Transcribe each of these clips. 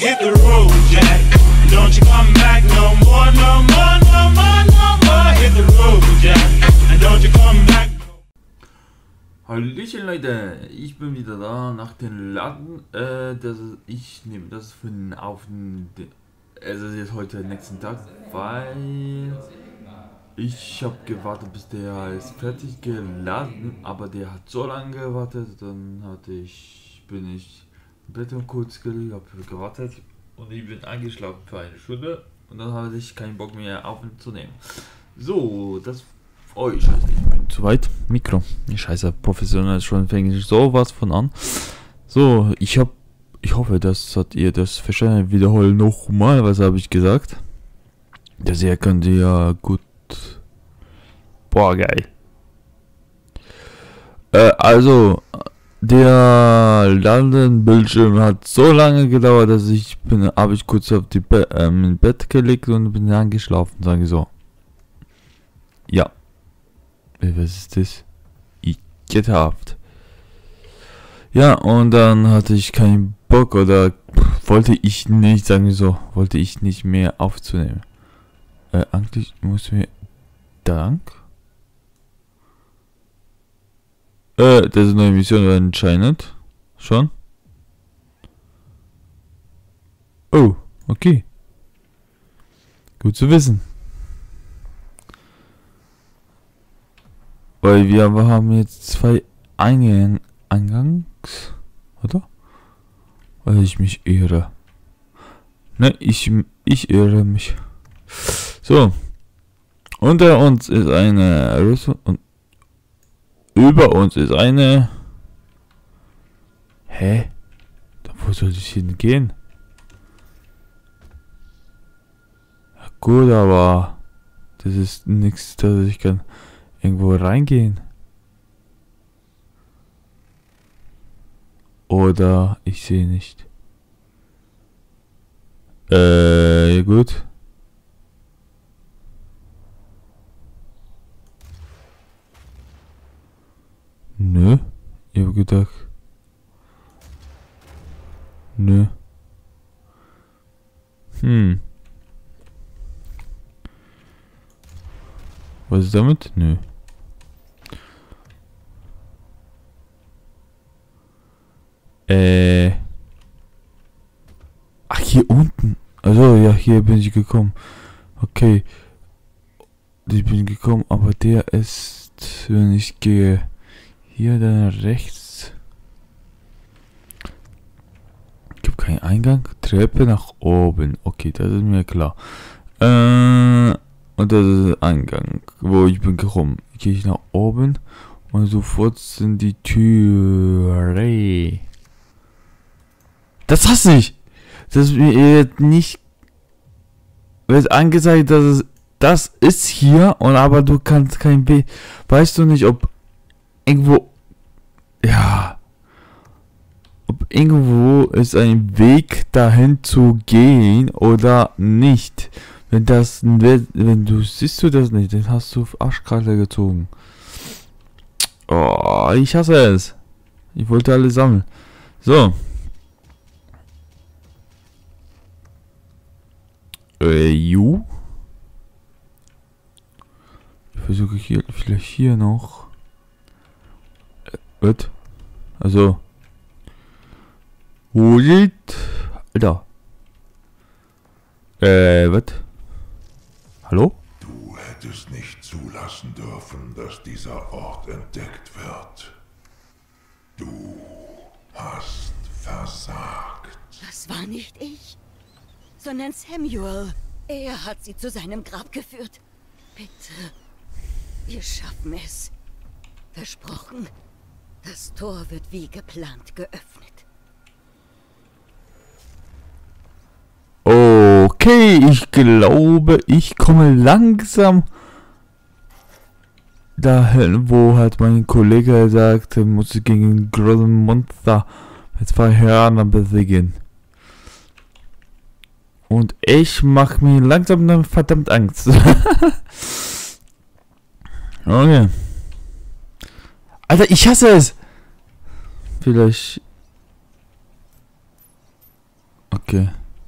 hit the road, Jack. Don't you come back no more, no more, no more, no more. Hit the road, Jack. And don't you come back. Hallöchen Leute, ich bin wieder da nach dem Laden. Ich nehme das für den es ist jetzt heute den nächsten Tag, weil ich habe gewartet, bis der ist fertig geladen, aber der hat so lange gewartet, dann bin ich im Bett kurz gelegen, habe gewartet und ich bin eingeschlafen für eine Stunde und dann hatte ich keinen Bock mehr aufzunehmen. So, das ich scheiße, ich bin zu weit. Mikro. Ich scheiße, professionell schon fängt sowas von an. So, ich hoffe, ihr das verstanden. Wiederholen nochmal, was habe ich gesagt? Das hier könnt ihr ja gut. Boah, geil. Also, der Ladenbildschirm hat so lange gedauert, dass habe ich kurz auf die im Bett gelegt und bin angeschlafen, sage ich so. Ja. Was ist das? Ich getappt. Ja, und dann hatte ich keinen Bock oder wollte ich nicht mehr aufzunehmen. Eigentlich muss mir Dank. Das ist eine neue Mission anscheinend. Schon? Oh, okay. Gut zu wissen. Weil wir haben jetzt zwei Eingangs, oder? Weil ich mich irre. Ne, ich irre mich. So. Unter uns ist eine Rüstung und über uns ist eine. Hä? Wo soll ich hingehen? Ja, gut, aber das ist nichts, dass ich kann irgendwo reingehen. Oder ich sehe nicht. Gut. Nö. Ich habe gedacht. Nö. Was ist damit? Nö. Ach, hier unten. Also ja, hier bin ich gekommen. Okay. Ich bin gekommen, aber der ist, wenn ich gehe hier dann rechts. Gibt keinen Eingang. Treppe nach oben. Okay, das ist mir klar. Und das ist der Eingang, wo ich bin gekommen. Gehe ich nach oben und sofort sind die Türe. Das hasse ich. Das wird nicht. Wird angezeigt, dass es das ist hier und aber du kannst kein Weg. Weißt du nicht, ob irgendwo. Ja. Ob irgendwo ist ein Weg dahin zu gehen oder nicht. Wenn du siehst du das nicht, dann hast du Arschkarte gezogen. Oh, ich hasse es. Ich wollte alle sammeln. So. Ich versuche hier, vielleicht hier noch. Was? Also. Alter. Was? Hallo? Du hättest nicht zulassen dürfen, dass dieser Ort entdeckt wird. Du hast versagt. Das war nicht ich, sondern Samuel. Er hat sie zu seinem Grab geführt. Bitte, wir schaffen es. Versprochen, das Tor wird wie geplant geöffnet. Okay, ich glaube, ich komme langsam dahin, wo halt mein Kollege gesagt, muss ich gegen ein großes Monster mit 2 Hörnern besiegen. Und ich mache mir langsam dann verdammt Angst. Okay. Alter, ich hasse es. Vielleicht. Okay.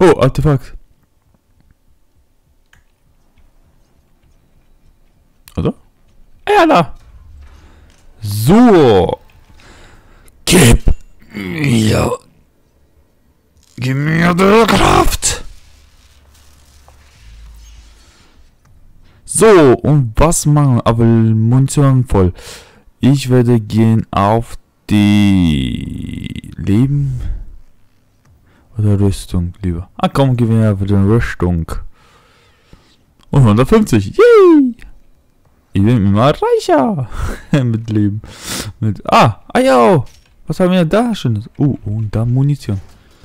Oh, Artefakt. Oder? Ja, da. So. Gib mir die Kraft. So, und was machen wir? Aber Munition voll. Ich werde gehen auf die Leben oder Rüstung lieber. Ah komm, gehen wir für die Rüstung. Und 150. Yay! Ich bin immer reicher. Mit Leben. Ja. Was haben wir da Schönes? Und da Munition.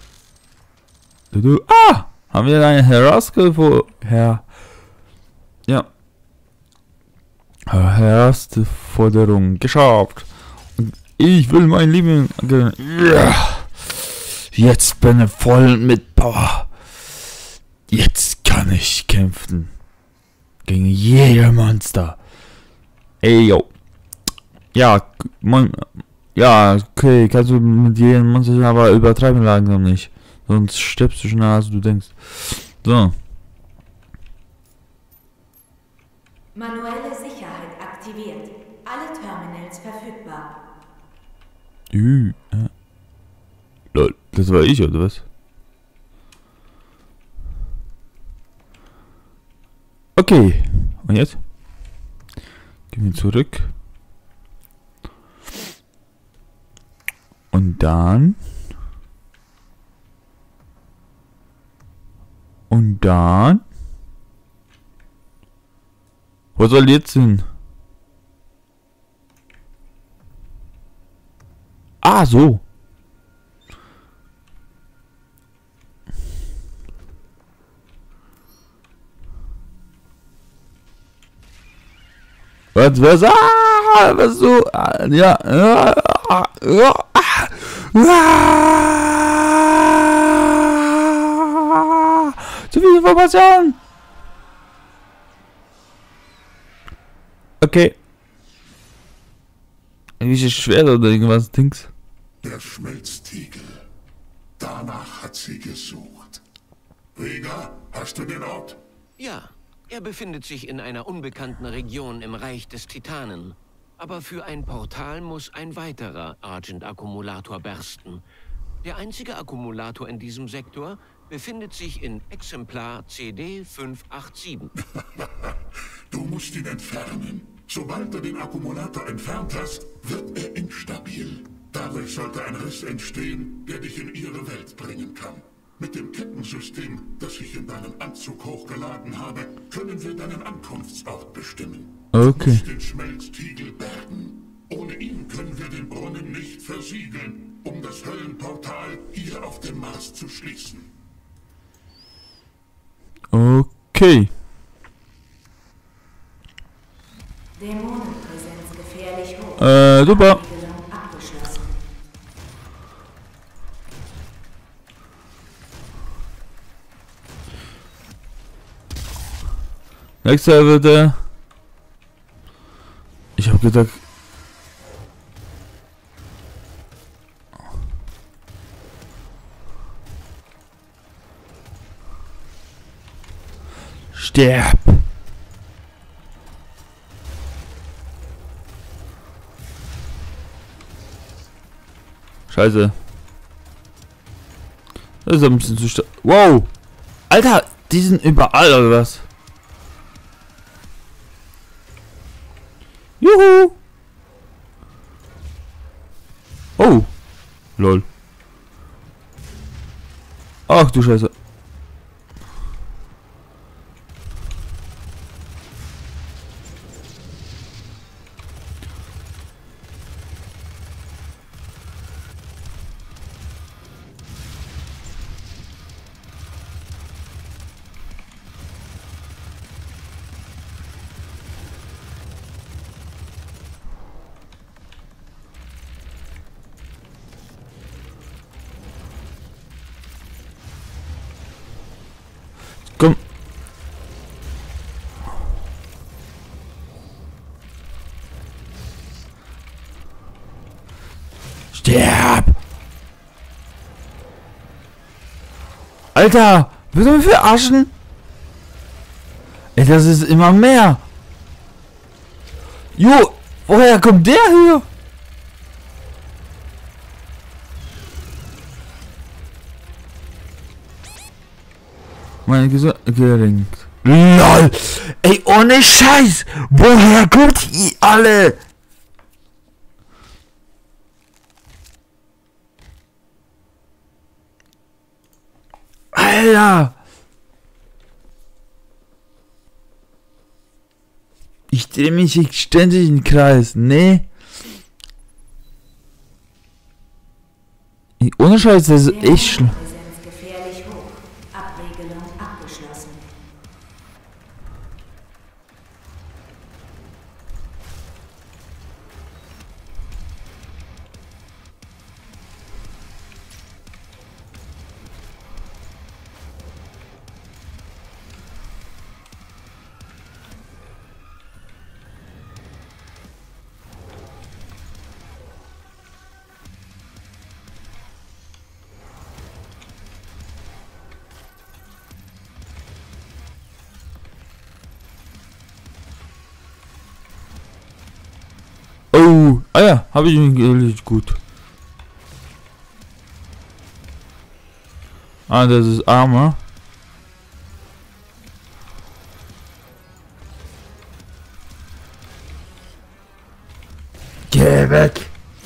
Haben wir eine Herausforderung geschafft. Und ich will mein Leben. Jetzt bin ich voll mit Power. Jetzt kann ich kämpfen. Gegen jeder Monster. Ey, yo. Ja, okay, kannst du mit jedem Monster, aber übertreiben langsam nicht. Sonst stirbst du schneller, als du denkst. So. Manuelle Sicherheit aktiviert. Alle Terminals verfügbar. Lol, das war ich, oder was? Okay. Und jetzt? Gehen wir zurück. Und dann. Wo soll jetzt hin? So. Was so? Zu viel Information. Okay. Irgendwelche Schwert oder irgendwas, Dings. Der Schmelztiegel. Danach hat sie gesucht. Vega, hast du den Ort? Ja, er befindet sich in einer unbekannten Region im Reich des Titanen. Aber für ein Portal muss ein weiterer Argent-Akkumulator bersten. Der einzige Akkumulator in diesem Sektor befindet sich in Exemplar CD587. Du musst ihn entfernen. Sobald du den Akkumulator entfernt hast, wird er instabil. Dadurch sollte ein Riss entstehen, der dich in ihre Welt bringen kann. Mit dem Kettensystem, das ich in deinem Anzug hochgeladen habe, können wir deinen Ankunftsort bestimmen. Okay. Du musst den Schmelztiegel bergen. Ohne ihn können wir den Brunnen nicht versiegeln, um das Höllenportal hier auf dem Mars zu schließen. Okay. Dämonenpräsenz gefährlich hoch. Super. Abgeschlossen. Nächster wird ich hab gedacht. Sterb. Scheiße. Das ist ein bisschen zu stark. Wow. Alter, die sind überall, oder was? Juhu. Oh. Lol. Ach du Scheiße. Komm. Sterb. Alter, willst du mich verarschen? Ey, das ist immer mehr. Jo, woher kommt der hier? Meine Gesundheit gelingt. LOL! Ey, ohne Scheiß! Woher kommt ihr alle? Alter! Ich drehe mich ständig im Kreis. Nee. Ey, ohne Scheiß, das ist echt schlimm. Präsenz gefährlich hoch. Abregelung abgeschlossen. Oh, ah ja, habe ich ihn erledigt, gut. Ah, das ist Armor. Geh weg!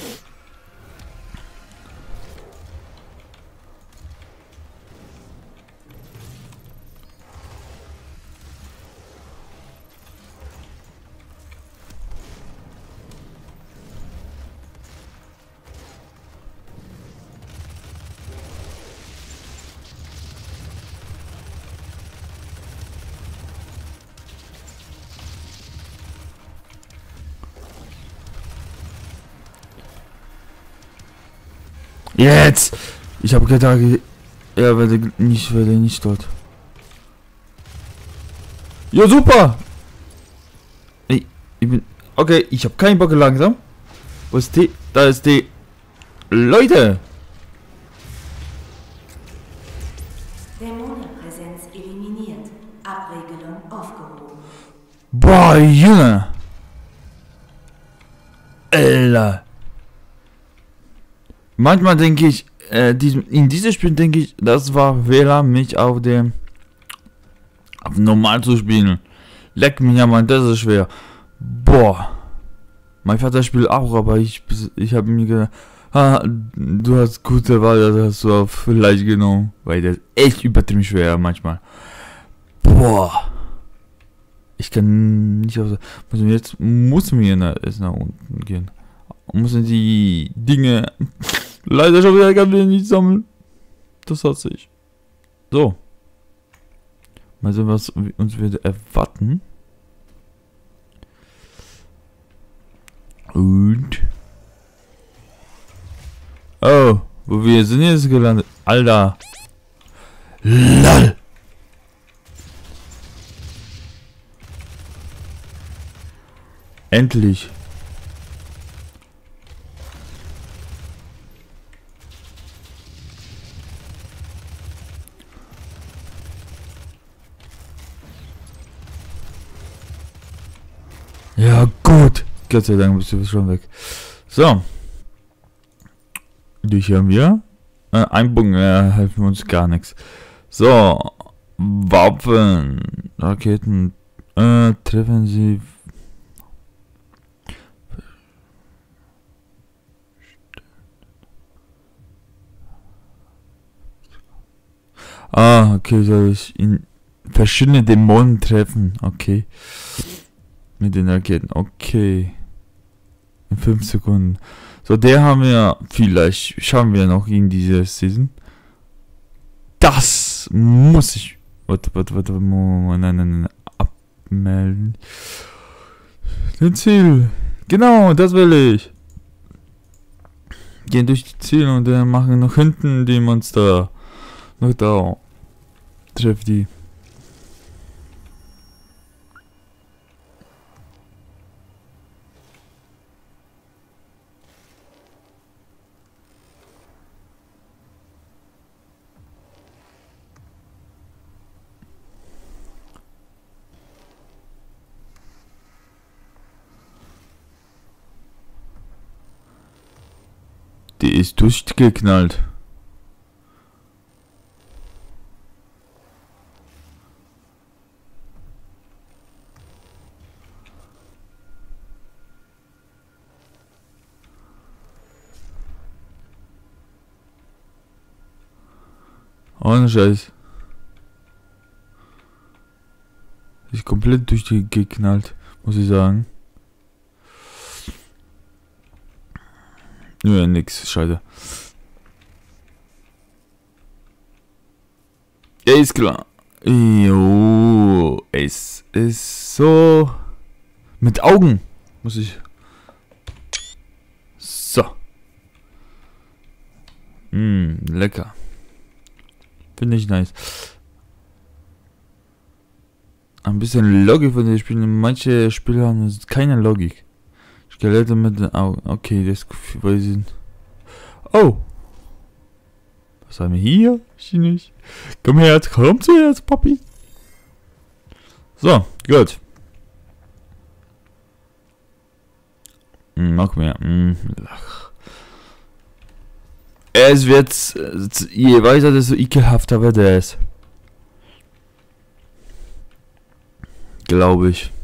Jetzt! Ich habe gedacht, er werde nicht dort. Ja, super! Ey, ich bin... Okay, ich habe keinen Bock langsam. Wo ist die? Da ist die... Leute! Dämonenpräsenz eliminiert. Abregelung aufgehoben. Boah, Junge! Alter! Manchmal denke ich, in diesem Spiel denke ich, das war Wähler, mich auf normal zu spielen. Leck mich ja, Mann, das ist schwer. Boah. Mein Vater spielt auch, aber ich habe mir gedacht, du hast gute Wahl, das hast du auch vielleicht genommen. Weil das echt übertrieben schwer manchmal. Boah. Ich kann nicht auf... Jetzt muss mir nach unten gehen. Müssen die Dinge leider schon wieder nicht sammeln. Das hasse ich. So. Mal sehen, was uns wird erwarten. Und. Oh, wo wir sind jetzt gelandet. Alter. LOL. Endlich. Ja, gut. Gott sei Dank bist du schon weg. So. Durch haben wir. Ein Punkt, helfen uns gar nichts. So. Waffen. Raketen. Treffen sie. Ah, okay, soll ich in verschiedene Dämonen treffen. Okay. Mit den Raketen. Okay. In 5 Sekunden. So, der haben wir. Vielleicht schauen wir noch in dieser Season. Das muss ich. Warte. Nein. Abmelden. Den Ziel. Genau, das will ich. Gehen durch die Ziele und dann machen noch hinten die Monster. Noch da. Treff die. Die ist durchgeknallt. Ohne Scheiß. Ist komplett durchgeknallt, muss ich sagen. Nö, nix, scheiße. Ja, ist klar. Jo, es ist so. Mit Augen muss ich. So. Lecker. Finde ich nice. Ein bisschen Logik von den Spielen. Manche Spiele haben keine Logik. Skelette mit den Augen. Okay, das weiß ich nicht. Oh. Was haben wir hier? Chinesisch. Komm her, komm zuerst, Papi. So, gut. Noch mehr. Es wird, je weiter, desto ekelhafter wird es. Glaube ich.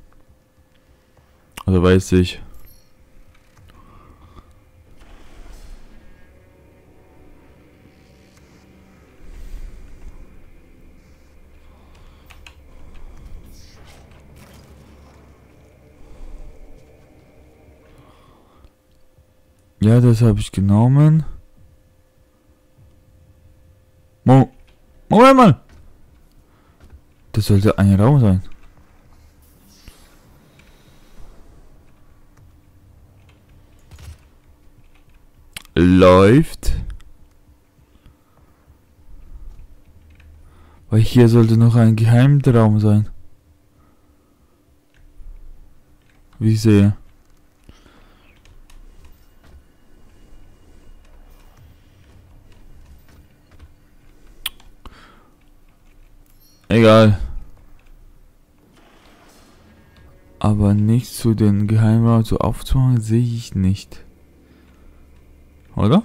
Oder weiß ich. Ja, das habe ich genommen. Moment mal! Das sollte ein Raum sein. Läuft. Weil hier sollte noch ein Geheimraum sein. Wie ich sehe. Egal. Aber nichts zu den Geheimraum zu aufzumachen sehe ich nicht. Oder?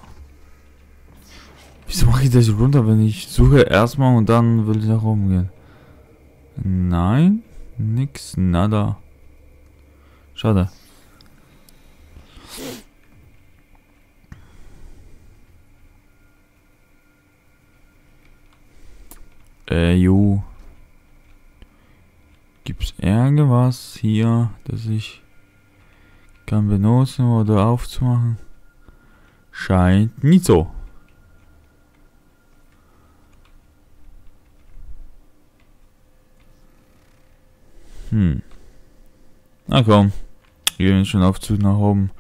Wieso mache ich das runter, wenn ich suche erstmal und dann will ich nach oben gehen? Nein, nix, nada. Schade. Jo. Gibt's irgendwas hier, das ich kann benutzen oder aufzumachen? Scheint nicht so. Na komm. Gehen wir schon Aufzug nach oben.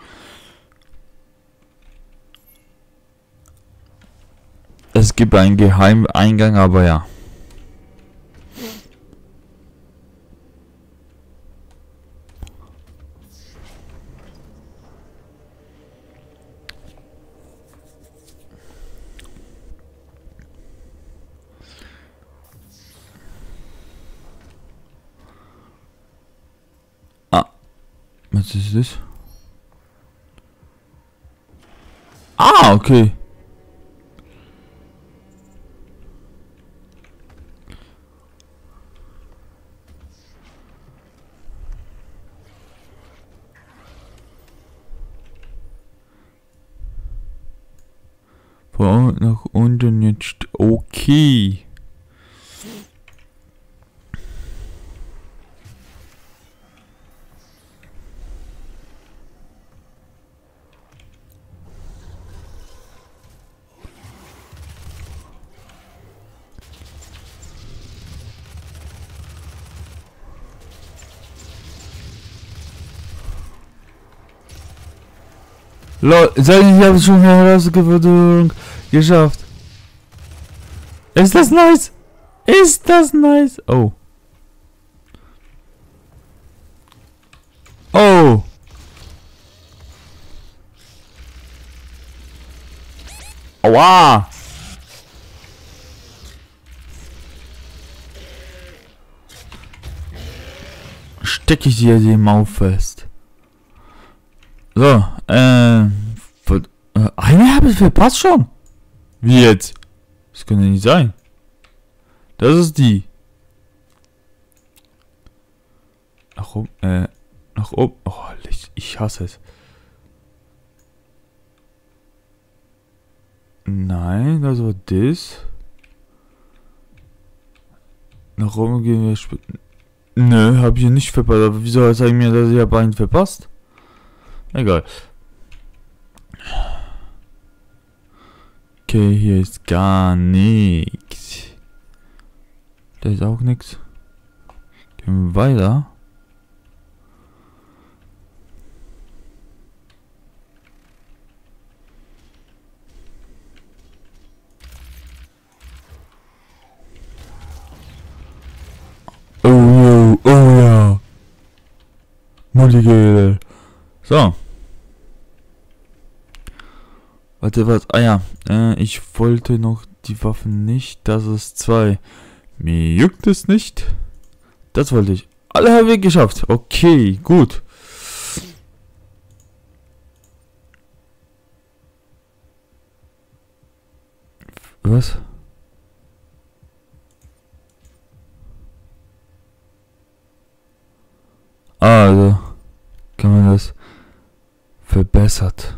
Es gibt einen Geheimeingang, aber ja. Was ist das? Ah, okay. Von nach unten jetzt. Okay. Leute, sag ich habe es schon Herausforderung geschafft. Ist das nice? Ist das nice? Oh. Oh. Aua. Stecke ich dir die Maus fest. So, Eine habe ich verpasst schon. Wie jetzt? Das kann ja nicht sein. Das ist die. Nach oben, nach oben. Oh, ich hasse es. Nein, das war das. Nach oben gehen wir später. Nö, hab ich nicht verpasst. Aber wieso sagen mir, dass ich einen verpasst? Egal. Okay, hier ist gar nichts. Da ist auch nichts. Gehen wir weiter. Oh ja. Multigel. So. Warte, was? Ah ja. Ich wollte noch die Waffen nicht. Das ist 2. Mir juckt es nicht. Das wollte ich. Alle haben wir geschafft. Okay, gut. Was? Also kann man das verbessert.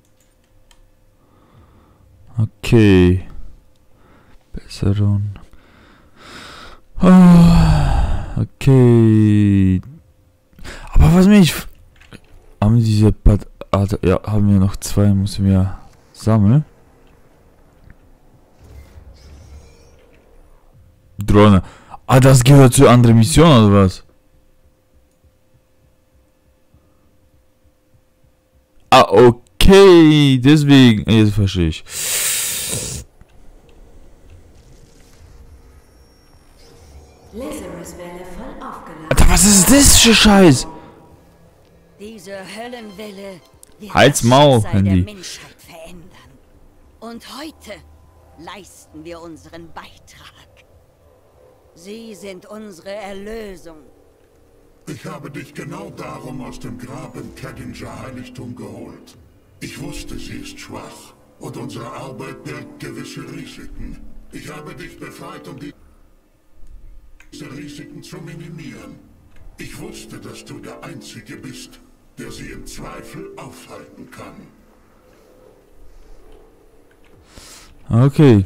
Okay. Besserung. Okay. Aber was mich... Haben diese ja, haben wir noch 2, müssen wir sammeln. Drohne. Ah, das gehört zu anderen Missionen oder was? Ah, okay. Deswegen. Jetzt verstehe ich. Lazarus-Welle voll aufgeladen. Alter, was ist das für Scheiß? Diese Höllenwelle wird Halt's das Maul, Schicksal Handy. der Menschheit verändern. Und heute leisten wir unseren Beitrag. Sie sind unsere Erlösung. Ich habe dich genau darum aus dem Grab im Kedinger Heiligtum geholt. Ich wusste, sie ist schwach und unsere Arbeit birgt gewisse Risiken. Ich habe dich befreit, um diese Risiken zu minimieren. Ich wusste, dass du der Einzige bist, der sie im Zweifel aufhalten kann. Okay.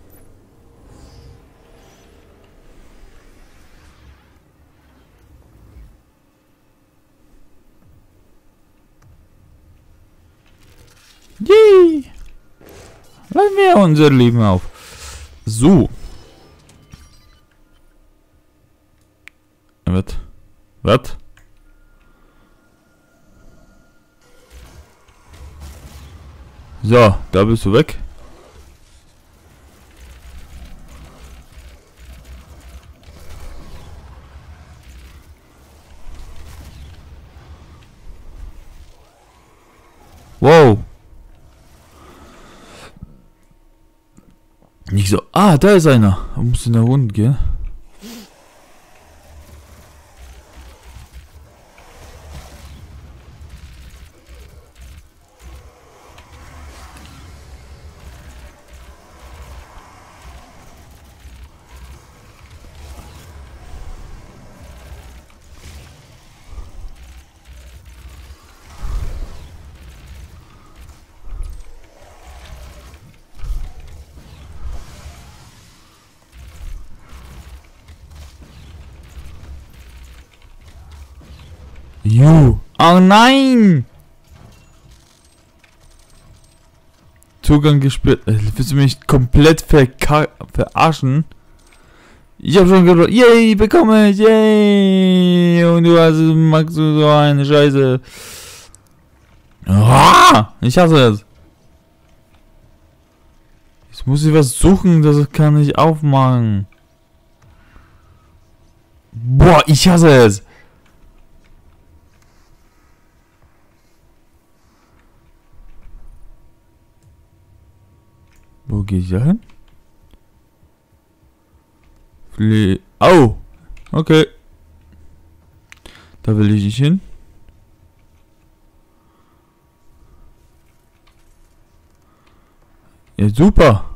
Yay! Lassen wir unser Leben auf. So. Was? Was? So, da bist du weg. Wow. Nicht so. Ah, da ist einer. Da musst du nach unten gehen. Oh nein! Zugang gesperrt. Willst du mich komplett verarschen? Ich hab schon gedacht, yay, bekomme ich, yay! Und du magst so eine Scheiße. Ah, ich hasse es. Jetzt muss ich was suchen, das kann ich aufmachen. Boah, ich hasse es. Wo gehe ich da hin? Au! Okay. Da will ich nicht hin. Ja, super.